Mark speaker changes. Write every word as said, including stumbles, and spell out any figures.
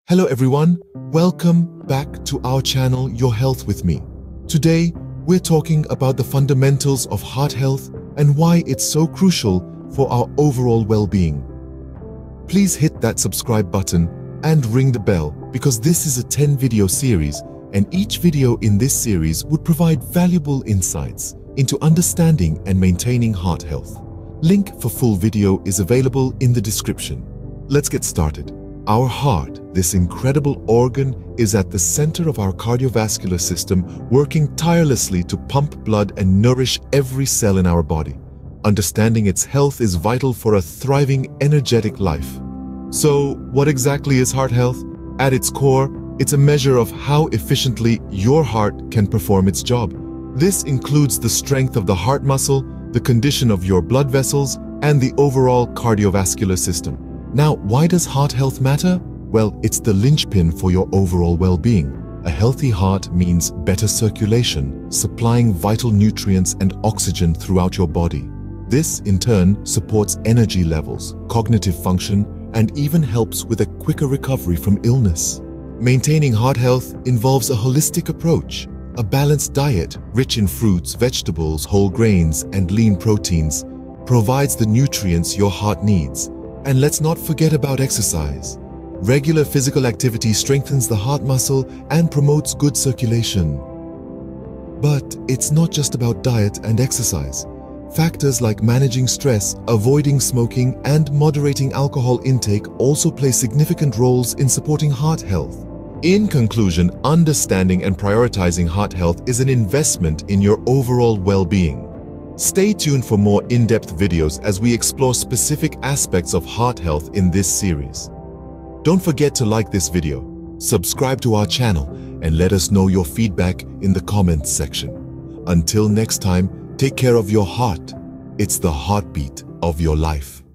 Speaker 1: Hello everyone, welcome back to our channel Your Health with me. Today, we're talking about the fundamentals of heart health and why it's so crucial for our overall well-being. Please hit that subscribe button and ring the bell because this is a ten video series and each video in this series would provide valuable insights into understanding and maintaining heart health. Link for full video is available in the description. Let's get started. Our heart, this incredible organ, is at the center of our cardiovascular system, working tirelessly to pump blood and nourish every cell in our body. Understanding its health is vital for a thriving, energetic life. So, what exactly is heart health? At its core, it's a measure of how efficiently your heart can perform its job. This includes the strength of the heart muscle, the condition of your blood vessels, and the overall cardiovascular system. Now, why does heart health matter? Well, it's the linchpin for your overall well-being. A healthy heart means better circulation, supplying vital nutrients and oxygen throughout your body. This, in turn, supports energy levels, cognitive function, and even helps with a quicker recovery from illness. Maintaining heart health involves a holistic approach. A balanced diet, rich in fruits, vegetables, whole grains, and lean proteins, provides the nutrients your heart needs. And let's not forget about exercise. Regular physical activity strengthens the heart muscle and promotes good circulation. But it's not just about diet and exercise. Factors like managing stress, avoiding smoking, and moderating alcohol intake also play significant roles in supporting heart health. In conclusion, understanding and prioritizing heart health is an investment in your overall well-being. Stay tuned for more in-depth videos as we explore specific aspects of heart health in this series. Don't forget to like this video, subscribe to our channel, and let us know your feedback in the comments section. Until next time, take care of your heart. It's the heartbeat of your life.